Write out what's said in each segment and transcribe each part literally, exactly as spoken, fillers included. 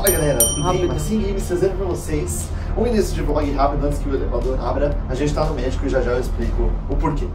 Fala galera, tudo bem? Marcinho Games trazendo pra vocês um início de vlog rápido antes que o elevador abra. A gente tá no médico e já já eu explico o porquê.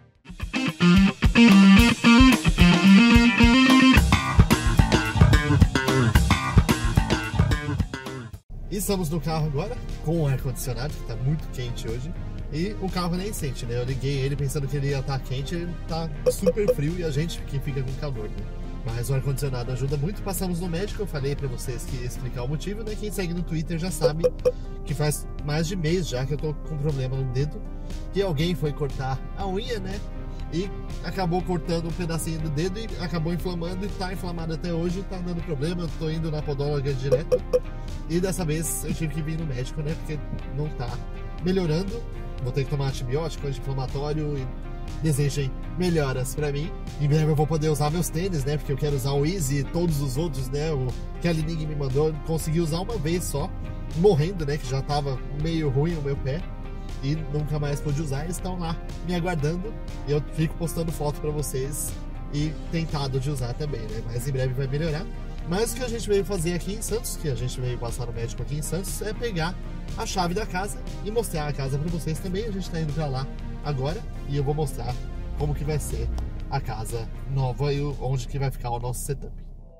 E estamos no carro agora, com o ar-condicionado, que tá muito quente hoje. E o carro nem sente, né? Eu liguei ele pensando que ele ia estar quente, ele tá super frio e a gente que fica com calor, né? Mas o ar-condicionado ajuda muito. Passamos no médico, eu falei pra vocês que ia explicar o motivo, né? Quem segue no Twitter já sabe que faz mais de mês já que eu tô com problema no dedo, que alguém foi cortar a unha, né? E acabou cortando um pedacinho do dedo e acabou inflamando e tá inflamado até hoje, tá dando problema. Eu tô indo na podóloga direto e dessa vez eu tive que vir no médico, né? Porque não tá melhorando. Vou ter que tomar antibiótico, anti-inflamatório e desejem melhoras pra mim. Em breve eu vou poder usar meus tênis, né? Porque eu quero usar o Easy e todos os outros, né? O que a Lining me mandou, eu consegui usar uma vez só, morrendo, né? Que já tava meio ruim o meu pé e nunca mais pude usar. Eles estão lá me aguardando e eu fico postando foto pra vocês e tentado de usar também, né? Mas em breve vai melhorar. Mas o que a gente veio fazer aqui em Santos, que a gente veio passar no médico aqui em Santos, é pegar a chave da casa e mostrar a casa pra vocês também. A gente tá indo pra lá agora e eu vou mostrar como que vai ser a casa nova e onde que vai ficar o nosso setup.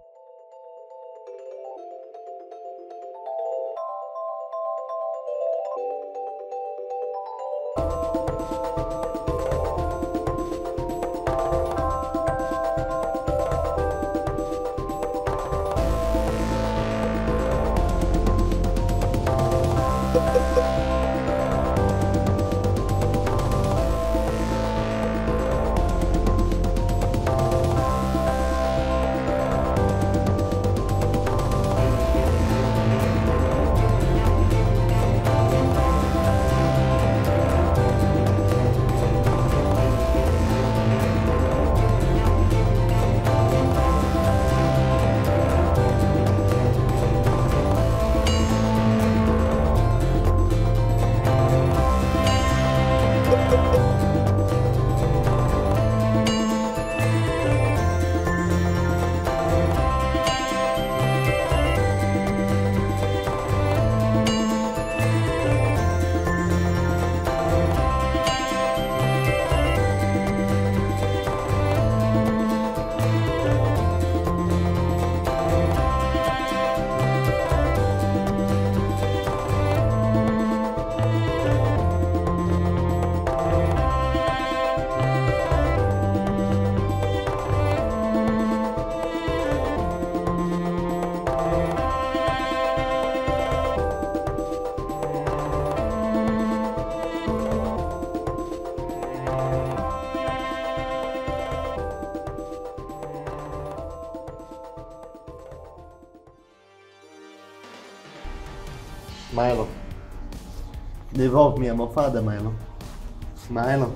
Milo, devolve minha almofada, Milo. Milo.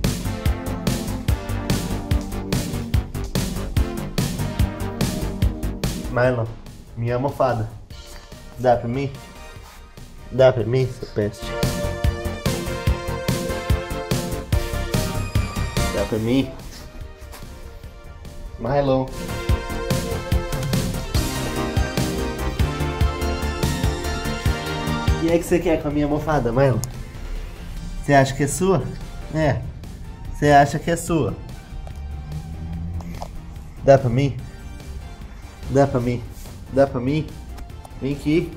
Milo, minha almofada. Dá pra mim? Dá pra mim, seu peste? Dá pra mim? Milo. O que é que você quer com a minha almofada, Milo? Você acha que é sua? É. Você acha que é sua? Dá pra mim? Dá pra mim? Dá pra mim? Vem aqui.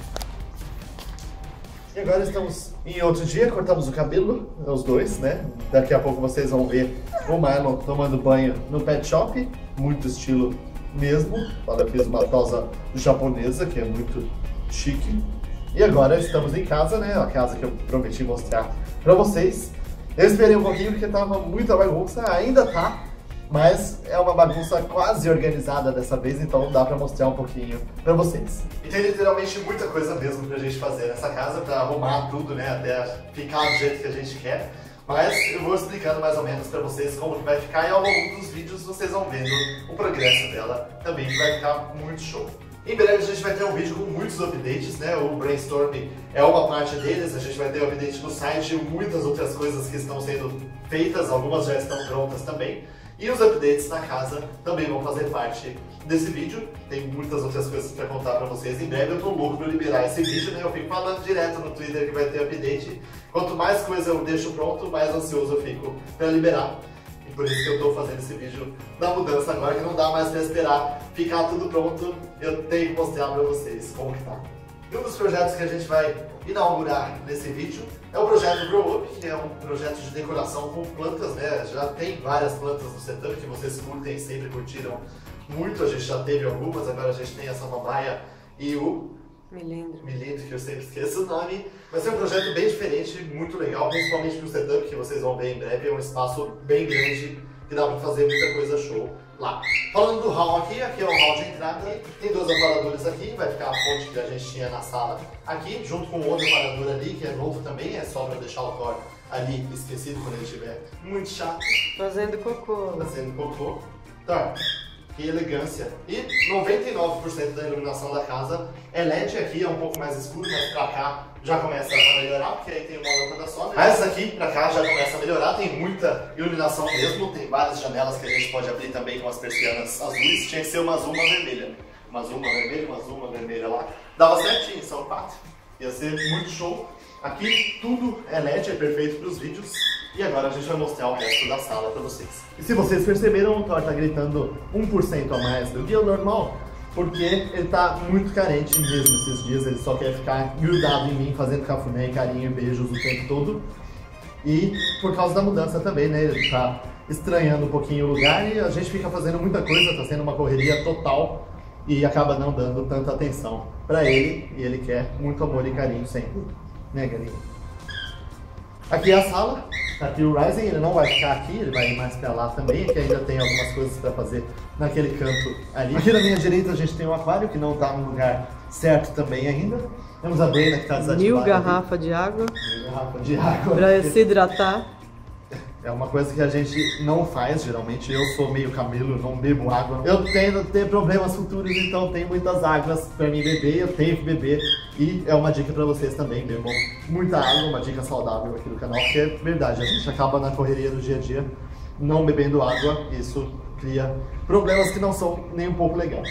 E agora estamos em outro dia, cortamos o cabelo, os dois, né? Daqui a pouco vocês vão ver o Marlon tomando banho no pet shop, muito estilo mesmo. Olha, eu fiz uma tosa japonesa, que é muito chique. E agora estamos em casa, né? A casa que eu prometi mostrar pra vocês. Eu esperei um pouquinho porque tava muita bagunça, ainda tá, mas é uma bagunça quase organizada dessa vez, então dá pra mostrar um pouquinho pra vocês. E tem literalmente muita coisa mesmo pra gente fazer nessa casa, pra arrumar tudo, né? Até ficar do jeito que a gente quer. Mas eu vou explicando mais ou menos pra vocês como que vai ficar e ao longo dos vídeos vocês vão vendo o progresso dela também, que vai ficar muito show. Em breve a gente vai ter um vídeo com muitos updates, né? O Brainstorm é uma parte deles, a gente vai ter update no site e muitas outras coisas que estão sendo feitas, algumas já estão prontas também. E os updates na casa também vão fazer parte desse vídeo. Tem muitas outras coisas para contar para vocês em breve. Eu tô louco para liberar esse vídeo, né? Eu fico falando direto no Twitter que vai ter update. Quanto mais coisa eu deixo pronto, mais ansioso eu fico para liberar. E por isso que eu tô fazendo esse vídeo da mudança agora, que não dá mais para esperar ficar tudo pronto. Eu tenho que mostrar para vocês como que tá. E um dos projetos que a gente vai inaugurar nesse vídeo é o projeto Grow Up, que é um projeto de decoração com plantas, né? Já tem várias plantas no setup que vocês curtem, sempre curtiram muito. A gente já teve algumas, agora a gente tem a samambaia e o Milindro. Milindro, que eu sempre esqueço o nome. Vai ser um projeto bem diferente, muito legal, principalmente pro setup, que vocês vão ver em breve. É um espaço bem grande, que dá pra fazer muita coisa show lá. Falando do hall aqui, aqui é o hall de entrada, tem dois aparadores aqui, vai ficar a fonte que a gente tinha na sala aqui, junto com outro aparador ali, que é novo também, é só para deixar o Thor ali esquecido quando ele estiver muito chato. Fazendo cocô. Fazendo cocô. Thor, que elegância. E noventa e nove por cento da iluminação da casa é L E D, aqui é um pouco mais escuro, mas pra cá já começa a melhorar, porque aí tem uma lâmpada só, né? Mas aqui pra cá já começa a melhorar, tem muita iluminação mesmo, tem várias janelas que a gente pode abrir também com as persianas azuis. Tinha que ser uma azul, uma vermelha. Uma azul, uma vermelha, uma azul, uma vermelha lá. Dava certinho, são quatro. Ia ser muito show. Aqui tudo é L E D, é perfeito para os vídeos. E agora a gente vai mostrar o resto da sala para vocês. E se vocês perceberam, o Thor tá gritando um por cento a mais do que o normal, porque ele tá muito carente mesmo esses dias. Ele só quer ficar grudado em mim, fazendo cafuné, carinho e beijos o tempo todo. E por causa da mudança também, né? Ele tá estranhando um pouquinho o lugar e a gente fica fazendo muita coisa, tá sendo uma correria total e acaba não dando tanta atenção pra ele. E ele quer muito amor e carinho sempre, né, galinha? Aqui é a sala, aqui o Ryzen, ele não vai ficar aqui, ele vai ir mais pra lá também, que ainda tem algumas coisas pra fazer naquele canto ali. Aqui na minha direita a gente tem um aquário que não tá no lugar certo também ainda. Temos a Brena que tá desativada. Mil garrafas de água. Mil garrafas de água. Pra se hidratar. É uma coisa que a gente não faz, geralmente. Eu sou meio camelo, não bebo água. Eu tendo a ter problemas futuros, então tem muitas águas pra mim beber, eu tenho que beber. E é uma dica pra vocês também, bebam muita água, uma dica saudável aqui no canal, porque é verdade, a gente acaba na correria do dia a dia não bebendo água, isso cria problemas que não são nem um pouco legais.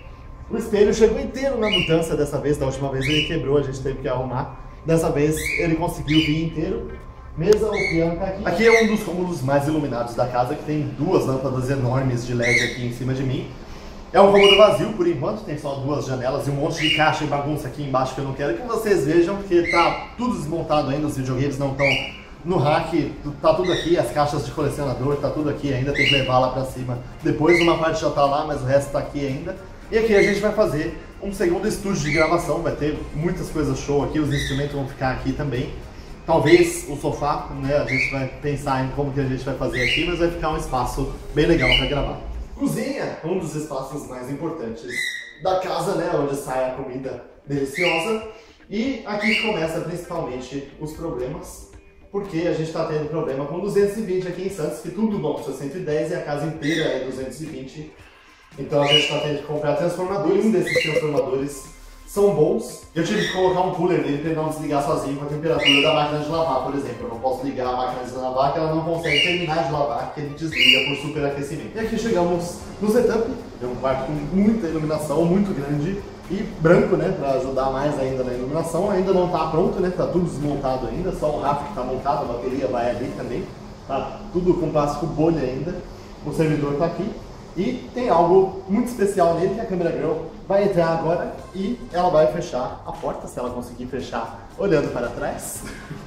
O espelho chegou inteiro na mudança dessa vez, da última vez ele quebrou, a gente teve que arrumar. Dessa vez ele conseguiu vir inteiro. Mesa, o piano tá aqui. Aqui é um dos cômodos mais iluminados da casa, que tem duas lâmpadas enormes de L E D aqui em cima de mim. É um cômodo vazio por enquanto, tem só duas janelas e um monte de caixa e bagunça aqui embaixo que eu não quero que vocês vejam, porque tá tudo desmontado ainda, os videogames não estão no rack, tá tudo aqui, as caixas de colecionador, tá tudo aqui ainda, tem que levar lá pra cima. Depois uma parte já tá lá, mas o resto tá aqui ainda. E aqui a gente vai fazer um segundo estúdio de gravação, vai ter muitas coisas show aqui, os instrumentos vão ficar aqui também. Talvez o sofá, né, a gente vai pensar em como que a gente vai fazer aqui, mas vai ficar um espaço bem legal para gravar. Cozinha, um dos espaços mais importantes da casa, né, onde sai a comida deliciosa. E aqui começa principalmente os problemas, porque a gente está tendo problema com duzentos e vinte aqui em Santos, que tudo bom para cento e dez e a casa inteira é duzentos e vinte. Então a gente está tendo que comprar transformadores, um desses transformadores são bons. Eu tive que colocar um cooler nele para ele não desligar sozinho com a temperatura da máquina de lavar, por exemplo. Eu não posso ligar a máquina de lavar, que ela não consegue terminar de lavar, que ele desliga por superaquecimento. E aqui chegamos no setup, é um quarto com muita iluminação, muito grande e branco, né, para ajudar mais ainda na iluminação. Ainda não está pronto, né, tá tudo desmontado ainda, só o rack que está montado, a bateria vai ali também. Tá tudo com plástico bolha ainda, o servidor está aqui. E tem algo muito especial nele, que a câmera girl vai entrar agora e ela vai fechar a porta, se ela conseguir fechar olhando para trás.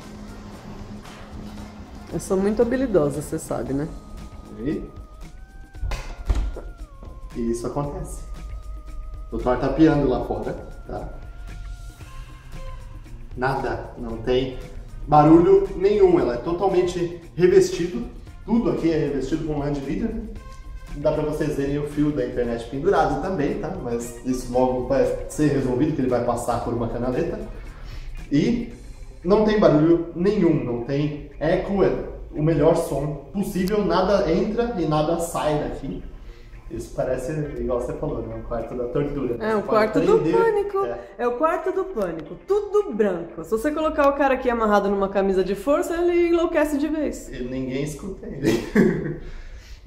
Eu sou muito habilidosa, você sabe, né? E, e isso acontece. O Thor tá piando lá fora, tá? Nada, não tem barulho nenhum, ela é totalmente revestido, tudo aqui é revestido com lã de vidro. Dá pra vocês verem o fio da internet pendurado também, tá? Mas isso logo vai ser resolvido, que ele vai passar por uma canaleta. E não tem barulho nenhum, não tem eco, é o melhor som possível, nada entra e nada sai daqui. Isso parece, igual você falou, né? O quarto da tortura. É o quarto do pânico, é. é o quarto do pânico, tudo branco. Se você colocar o cara aqui amarrado numa camisa de força, ele enlouquece de vez. E ninguém escuta ele.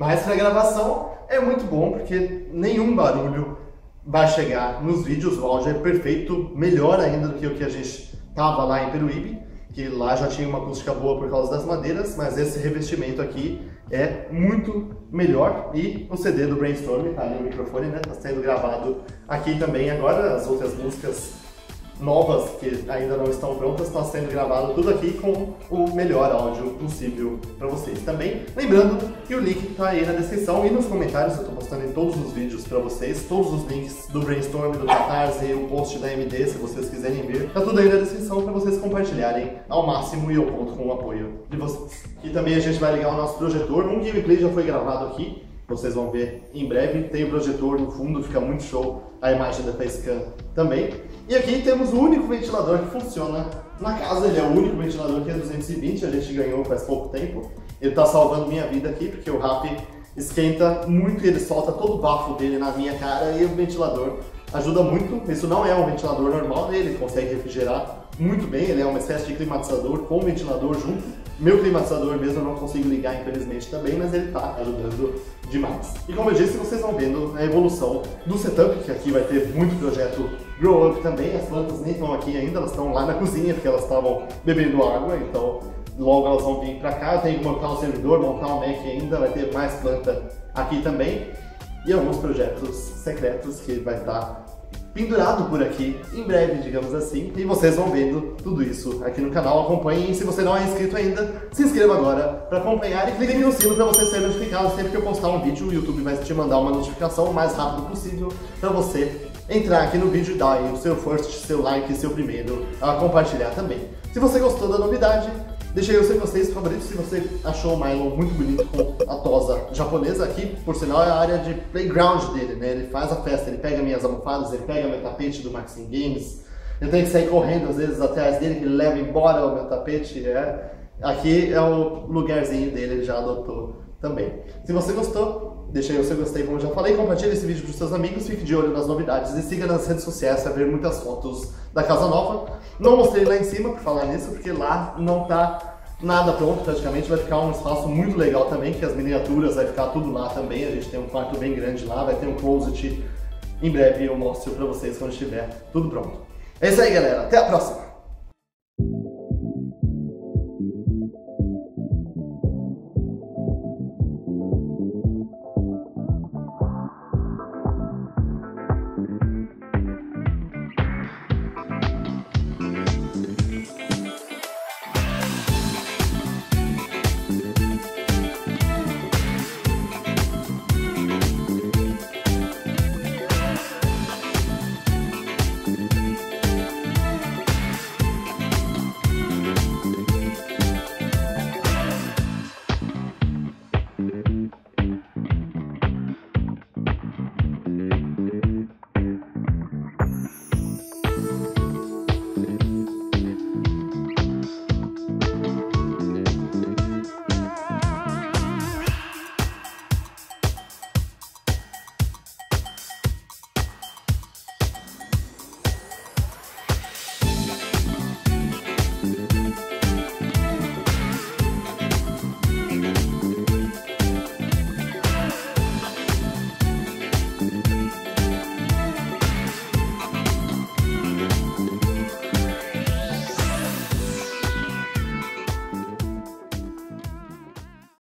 Mas para gravação é muito bom, porque nenhum barulho vai chegar nos vídeos, o áudio é perfeito, melhor ainda do que o que a gente tava lá em Peruíbe, que lá já tinha uma acústica boa por causa das madeiras, mas esse revestimento aqui é muito melhor. E o C D do Brainstorm, tá ali o microfone, né, tá sendo gravado aqui também agora, as outras músicas novas que ainda não estão prontas, está sendo gravado tudo aqui com o melhor áudio possível para vocês também. Lembrando que o link está aí na descrição e nos comentários, eu estou postando em todos os vídeos para vocês, todos os links do Brainstorm, do Catarse, o post da M D, se vocês quiserem ver, tá tudo aí na descrição para vocês compartilharem ao máximo e eu conto com o apoio de vocês. E também a gente vai ligar o nosso projetor, um gameplay já foi gravado aqui, vocês vão ver em breve, tem o projetor no fundo, fica muito show a imagem da Facecam também. E aqui temos o único ventilador que funciona na casa, ele é o único ventilador que é duzentos e vinte, a gente ganhou faz pouco tempo. Ele tá salvando minha vida aqui, porque o Rappi esquenta muito e ele solta todo o bafo dele na minha cara e o ventilador ajuda muito. Isso não é um ventilador normal, ele consegue refrigerar muito bem, ele é uma espécie de climatizador com ventilador junto. Meu climatizador mesmo eu não consigo ligar, infelizmente, também, mas ele está ajudando demais. E como eu disse, vocês vão vendo a evolução do setup, que aqui vai ter muito projeto Grow Up também. As plantas nem estão aqui ainda, elas estão lá na cozinha, porque elas estavam bebendo água, então logo elas vão vir para cá. Eu tenho que montar um servidor, montar um Mac ainda, vai ter mais planta aqui também. E alguns projetos secretos que vai estar pendurado por aqui, em breve, digamos assim, e vocês vão vendo tudo isso aqui no canal. Acompanhem, se você não é inscrito ainda, se inscreva agora para acompanhar e clique no sino para você ser notificado sempre que eu postar um vídeo. O YouTube vai te mandar uma notificação o mais rápido possível para você entrar aqui no vídeo e dar aí o seu first, seu like, seu primeiro, a compartilhar também. Se você gostou da novidade, deixa aí o seu gostei, seu favorito, se você achou o Milo muito bonito com a tosa japonesa. Aqui, por sinal, é a área de playground dele, né? Ele faz a festa, ele pega minhas almofadas, ele pega meu tapete do Maxim Games. Eu tenho que sair correndo às vezes atrás dele, que ele leva embora o meu tapete. É. Aqui é o lugarzinho dele, ele já adotou também. Se você gostou, deixa aí o seu gostei, como eu já falei, compartilhe esse vídeo para os seus amigos, fique de olho nas novidades e siga nas redes sociais para ver muitas fotos da casa nova. Não mostrei lá em cima por falar nisso, porque lá não tá nada pronto praticamente, vai ficar um espaço muito legal também, que as miniaturas vai ficar tudo lá também, a gente tem um quarto bem grande lá, vai ter um closet, em breve eu mostro para vocês quando estiver tudo pronto. É isso aí, galera, até a próxima!